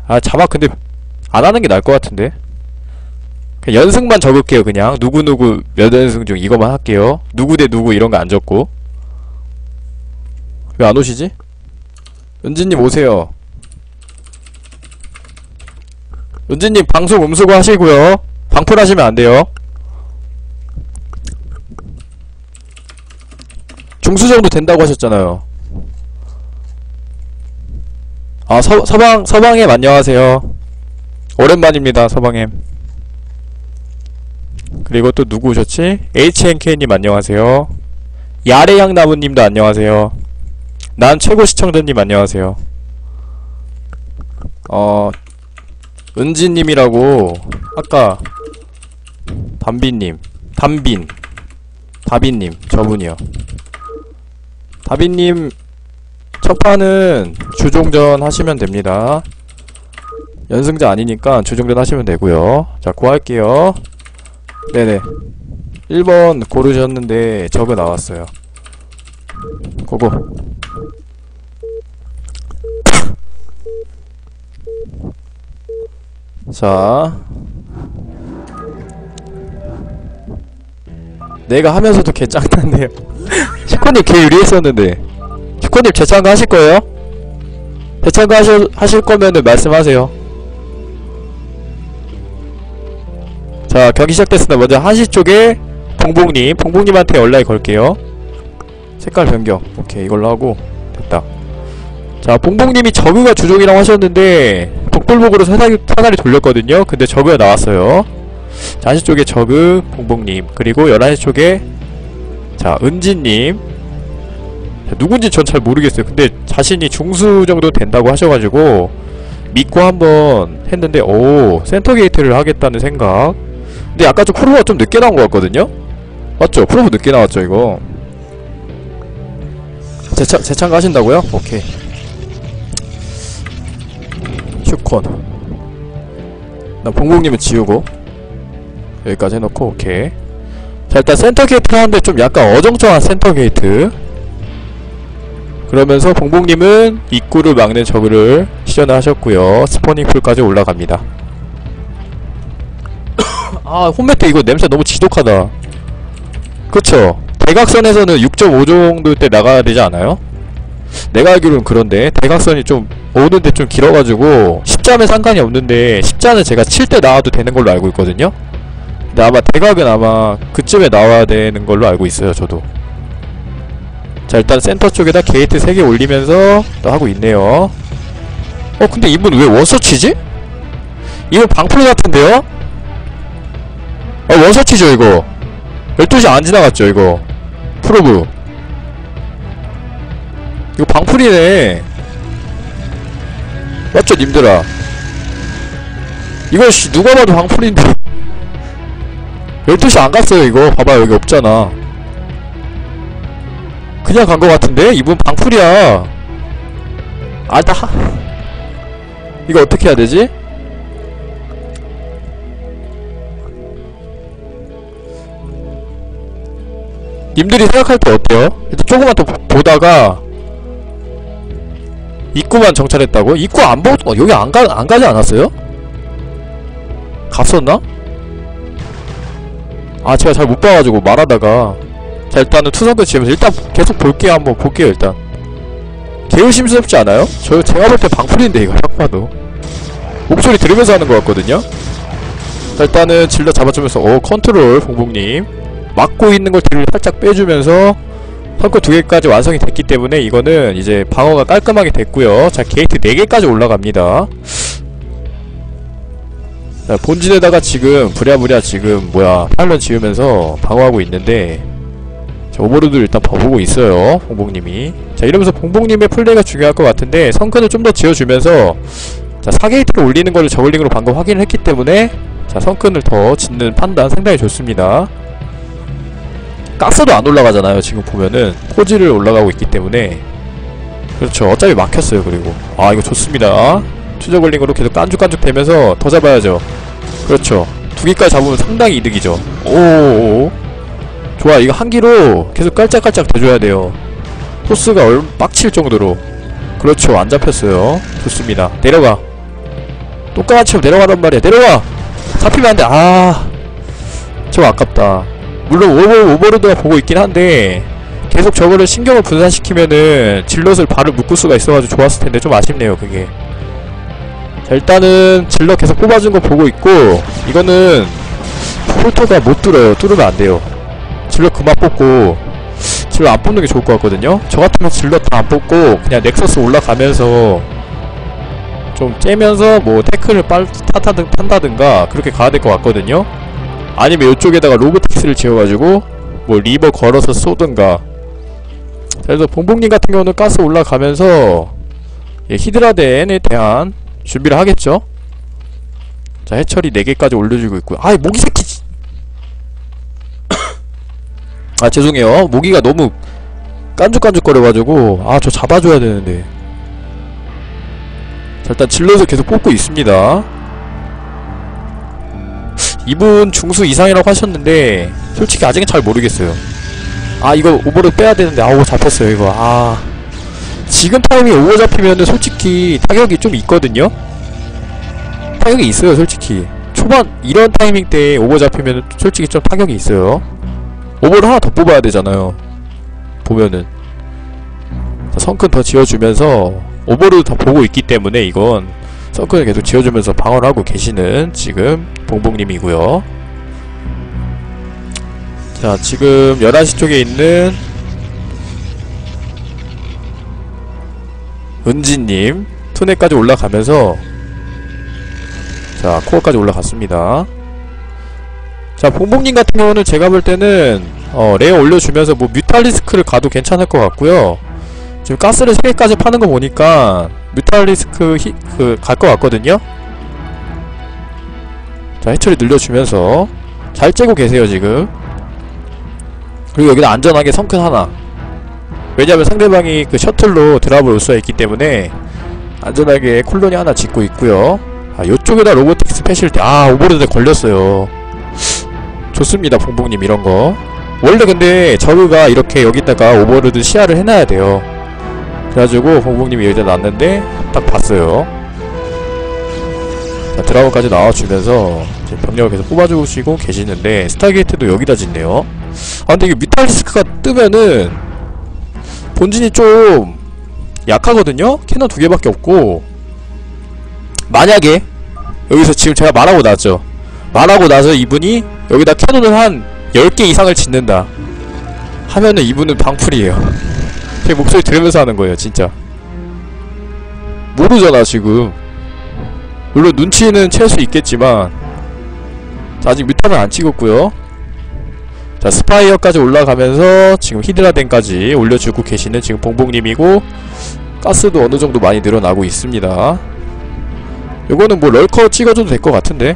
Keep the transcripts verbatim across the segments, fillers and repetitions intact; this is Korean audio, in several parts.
아 자막 근데 안하는 게 나을 것 같은데. 그냥 연승만 적을게요. 그냥 누구누구 몇 연승 중 이거만 할게요. 누구 대 누구 이런 거 안 적고. 왜 안 오시지? 은지님 오세요. 은지님 방송 음수거 하시고요. 방풀 하시면 안 돼요. 중수 정도 된다고 하셨잖아요. 아, 서, 서방, 서방님 안녕하세요. 오랜만입니다, 서방님. 그리고 또 누구 오셨지? 에이치엔케이님 안녕하세요. 야래향나무님도 안녕하세요. 난 최고 시청자님 안녕하세요. 어, 은지님이라고, 아까, 담비님, 담빈, 다빈님, 저분이요. 다빈님, 첫판은 주종전 하시면 됩니다. 연승자 아니니까 주종전 하시면 되고요. 자, 구할게요. 네네. 일 번 고르셨는데 저거 나왔어요. 고고. 자, 내가 하면서도 개 짱났네요. 시코님 개 유리했었는데. 시코님 재참가 하실거예요? 재참가 하실, 하실 거면은 말씀하세요. 자, 경기 시작됐습니다. 먼저 한시 쪽에 봉봉님, 봉봉님한테 연락이 걸게요. 색깔 변경. 오케이, 이걸로 하고 됐다. 자, 봉봉님이 저그가 주종이라고 하셨는데 복불복으로 사다리, 사다리 돌렸거든요. 근데 저그가 나왔어요. 자, 한시 쪽에 저그 봉봉님, 그리고 열한 시 쪽에 자, 은지님. 자, 누군지 전 잘 모르겠어요. 근데 자신이 중수 정도 된다고 하셔가지고 믿고 한번 했는데, 오, 센터 게이트를 하겠다는 생각. 근데 약간 좀 프로가 좀 늦게 나온 것 같거든요? 맞죠? 프로브 늦게 나왔죠, 이거. 재차, 재참가 하신다고요? 오케이. 슈콘. 나 봉봉님은 지우고 여기까지 해놓고, 오케이. 자, 일단 센터 게이트 하는데 좀 약간 어정쩡한 센터 게이트. 그러면서 봉봉님은 입구를 막는 저그를 시전을 하셨고요. 스포닝 풀까지 올라갑니다. 아, 홈매트 이거 냄새 너무 지독하다. 그쵸? 대각선에서는 육 점 오 정도 때 나가야 되지 않아요? 내가 알기로는 그런데 대각선이 좀 오는데 좀 길어가지고 십자면 상관이 없는데 십자는 제가 칠 때 나와도 되는 걸로 알고 있거든요? 근데 아마 대각은 아마 그쯤에 나와야 되는 걸로 알고 있어요, 저도. 자, 일단 센터 쪽에다 게이트 세 개 올리면서 또 하고 있네요. 어, 근데 이분 왜 원서치지? 이분 방풀 같은데요? 어, 원서치죠 이거. 열두 시 안 지나갔죠 이거. 프로브 이거 방풀이네. 맞죠 님들아? 이거 씨 누가 봐도 방풀인데. 열두 시 안 갔어요 이거. 봐봐 여기 없잖아. 그냥 간 거 같은데? 이분 방풀이야. 아, 나 이거 어떻게 해야 되지? 님들이 생각할 때 어때요? 일단 조금만 더 보다가 입구만 정찰했다고? 입구 안 보.. 어, 여기 안 가.. 안 가지 않았어요? 갔었나? 아, 제가 잘 못 봐가지고 말하다가. 자, 일단은 투성도 지으면서 일단 계속 볼게요. 한번 볼게요 일단. 개의심스럽지 않아요? 저 제가 볼 때 방풀인데 이거 딱 봐도 목소리 들으면서 하는 것 같거든요? 자, 일단은 질러 잡아주면서 오, 컨트롤 봉봉님 막고 있는 걸 뒤를 살짝 빼주면서 턴크 두 개까지 완성이 됐기 때문에 이거는 이제 방어가 깔끔하게 됐고요. 자, 게이트 네 개까지 올라갑니다. 자, 본진에다가 지금 부랴부랴 지금 뭐야 파일런 지으면서 방어하고 있는데, 자, 오버로드를 일단 봐보고 있어요 봉봉님이. 자, 이러면서 봉봉님의 플레이가 중요할 것 같은데 성큰을 좀 더 지어주면서 자, 사 게이트를 올리는 거를 저글링으로 방금 확인을 했기 때문에 자, 성큰을 더 짓는 판단 상당히 좋습니다. 가스도 안 올라가잖아요 지금 보면은. 포지를 올라가고 있기 때문에. 그렇죠, 어차피 막혔어요. 그리고 아, 이거 좋습니다. 추저글링으로 계속 깐죽깐죽 되면서 더 잡아야죠. 그렇죠, 두 개까지 잡으면 상당히 이득이죠. 오오오, 좋아. 이거 한 기로 계속 깔짝깔짝 대줘야 돼요. 토스가 얼 빡칠 정도로. 그렇죠, 안 잡혔어요. 좋습니다. 내려가. 똑같이 내려가단 말이야. 내려가! 잡히면 안 돼. 아, 좀 아깝다. 물론 오버, 오버로드가 보고 있긴 한데 계속 저거를 신경을 분산시키면은 질럿을 발을 묶을 수가 있어가지고 좋았을 텐데 좀 아쉽네요 그게. 자, 일단은 질럿 계속 뽑아준 거 보고 있고, 이거는 폴터가 못 뚫어요. 뚫으면 안 돼요. 질럿 그만 뽑고, 질럿 안 뽑는 게 좋을 것 같거든요. 저 같으면 질럿 다 안 뽑고 그냥 넥서스 올라가면서 좀 째면서 뭐 태클을 빨 타타든 탄다든가 그렇게 가야 될 것 같거든요. 아니면 이쪽에다가 로보틱스를 지어가지고 뭐 리버 걸어서 쏘든가. 그래서 봉봉님 같은 경우는 가스 올라가면서 예, 히드라덴에 대한 준비를 하겠죠. 자, 해처리 네 개까지 올려주고 있고요. 아이 모기 새끼. 아 죄송해요. 모기가 너무 깐죽깐죽거려가지고 아 저 잡아줘야 되는데. 자, 일단 질럿을 계속 뽑고 있습니다. 이분 중수 이상이라고 하셨는데 솔직히 아직은 잘 모르겠어요. 아 이거 오버를 빼야 되는데 아우 잡혔어요 이거. 아 지금 타이밍에 오버 잡히면은 솔직히 타격이 좀 있거든요. 타격이 있어요 솔직히. 초반 이런 타이밍 때 오버 잡히면은 솔직히 좀 타격이 있어요. 오버를 하나 더 뽑아야 되잖아요 보면은. 자, 성큰 더 지어주면서 오버를 다 보고 있기 때문에 이건 성큰을 계속 지어주면서 방어를 하고 계시는 지금 봉봉님이고요. 자, 지금 열한 시 쪽에 있는 은지님 투넷까지 올라가면서 자 코어까지 올라갔습니다. 자, 봉봉님 같은 경우는 제가 볼 때는 어 레어 올려주면서 뭐 뮤탈리스크를 가도 괜찮을 것 같고요. 지금 가스를 세 개까지 파는 거 보니까 뮤탈리스크 히, 그, 갈 것 같거든요? 자, 해처리 늘려주면서 잘 째고 계세요, 지금. 그리고 여기다 안전하게 성큰 하나. 왜냐면 상대방이 그 셔틀로 드랍을 올 수가 있기 때문에 안전하게 콜로니 하나 짓고 있고요. 아, 요쪽에다 로보틱 스페셜티. 아, 오버로드에 걸렸어요. 좋습니다, 봉봉님, 이런거. 원래 근데 저그가 이렇게 여기다가 오버로드 시야를 해놔야 돼요. 그래가지고 봉봉님이 여기다 놨는데 딱 봤어요. 자, 드라곤까지 나와주면서 이제 병력을 계속 뽑아주시고 계시는데 스타게이트도 여기다 짓네요. 아 근데 이게 뮤탈리스크가 뜨면은 본진이 좀 약하거든요? 캐논 두 개밖에 없고. 만약에 여기서 지금 제가 말하고 나죠. 말하고 나서 이분이 여기다 캐논을 한 열 개 이상을 짓는다 하면은 이분은 방풀이에요. 제 목소리 들으면서 하는 거예요 진짜. 모르잖아 지금. 물론 눈치는 챌 수 있겠지만. 자, 아직 뮤탄은 안 찍었고요. 자, 스파이어까지 올라가면서 지금 히드라덴까지 올려주고 계시는 지금 봉봉님이고, 가스도 어느정도 많이 늘어나고 있습니다. 요거는 뭐 럴커 찍어줘도 될 것 같은데.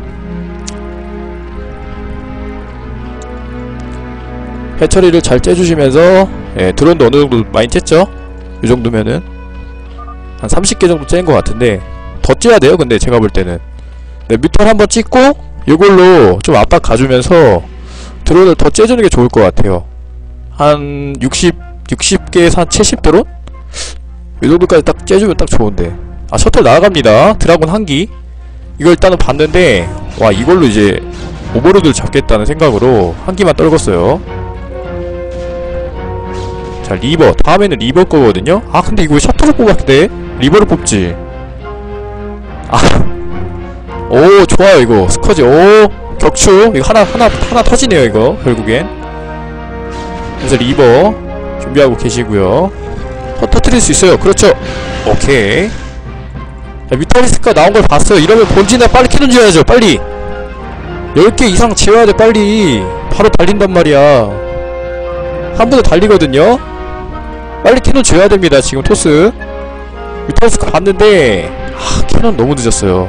해처리를 잘 째주시면서 예, 드론도 어느정도 많이 쨌죠? 요정도면은 한 삼십 개 정도 째인 것 같은데 더 째야 돼요 근데 제가 볼 때는. 네, 뮤탈 한번 찍고 요걸로 좀 압박 가주면서 드론을 더 째주는 게 좋을 것 같아요. 한 육십, 육십 개에서 한 칠십 드론? 이 정도까지 딱 째주면 딱 좋은데. 아, 셔틀 나아갑니다. 드라곤 한기. 이거 일단은 봤는데 와, 이걸로 이제 오버로드를 잡겠다는 생각으로 한기만 떨궜어요. 자, 리버. 다음에는 리버 거거든요? 아, 근데 이거 왜 셔틀을 뽑았대? 리버를 뽑지. 아. 오, 좋아요, 이거. 스커지. 오, 격추. 이거 하나, 하나, 하나 터지네요, 이거. 결국엔. 그래서 리버 준비하고 계시고요. 터, 터트릴 수 있어요. 그렇죠. 오케이. 자, 뮤탈리스크가 나온 걸 봤어요. 이러면 본진에 빨리 캐논 지어야죠, 빨리. 열 개 이상 지어야 돼, 빨리. 바로 달린단 말이야. 한 번에 달리거든요? 빨리 캐논 지어야 됩니다, 지금 토스. 뮤탈리스크 봤는데, 아, 캐논 너무 늦었어요.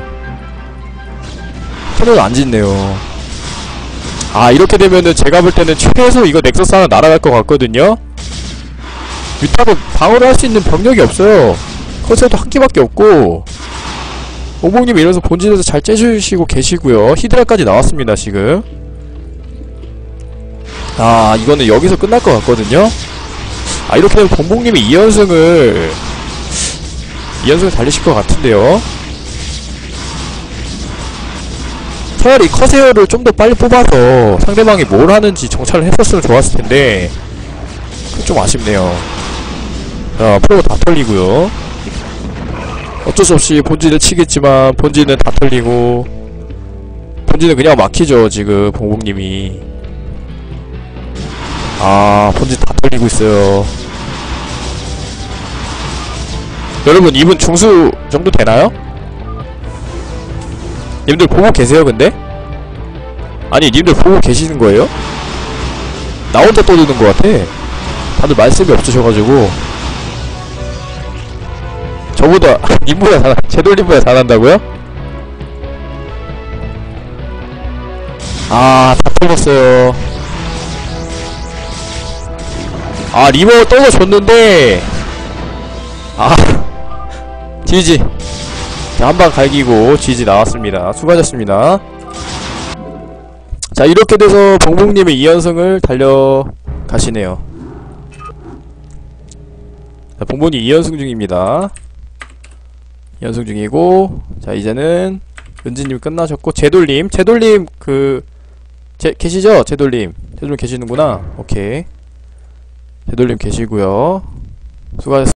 캐논 안 짓네요. 아, 이렇게 되면은 제가 볼 때는 최소 이거 넥서스 하나 날아갈 것 같거든요? 뮤탈은 방어를 할 수 있는 병력이 없어요. 커세도 한 기밖에 없고. 오봉님 이래서 본진에서 잘 째주시고 계시고요. 히드라까지 나왔습니다 지금. 아, 이거는 여기서 끝날 것 같거든요. 아, 이렇게 되면 봉봉님이 이 연승을 이 연승을 달리실 것 같은데요. 차라리 커세어를 좀 더 빨리 뽑아서 상대방이 뭘 하는지 정찰을 했었으면 좋았을 텐데 좀 아쉽네요. 자, 프로가 다 털리고요. 어쩔 수 없이 본진을 치겠지만 본진은 다 털리고 본진은 그냥 막히죠. 지금 봉봉님이 아 본진 다 털리고 있어요. 여러분 이분 중수 정도 되나요? 님들 보고 계세요 근데? 아니 님들 보고 계시는 거예요? 나 혼자 떠드는 것 같아. 다들 말씀이 없으셔가지고 저보다 님보다 잘 제돌님보다 잘한다고요? 아 다 털었어요. 아 리버 떨어졌는데 아 지지. 자, 한방 갈기고 지지 나왔습니다. 수고하셨습니다. 자, 이렇게 돼서 봉봉님의 이 연승을 달려가시네요. 자, 봉봉님 이 연승 중입니다. 이 연승 중이고, 자, 이제는 은지님 끝나셨고, 제돌님, 제돌님 그 제, 계시죠? 제돌님. 제돌님 계시는구나. 오케이. 제돌님 계시고요. 수고하셨습니다.